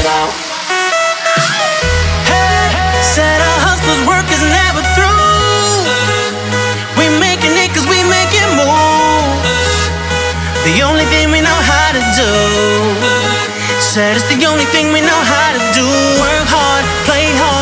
it out. Hey, said our hustler's work is never through. We making it cause we making moves. The only thing we know how to do. Said it's the only thing we know how to do. Work hard, play hard.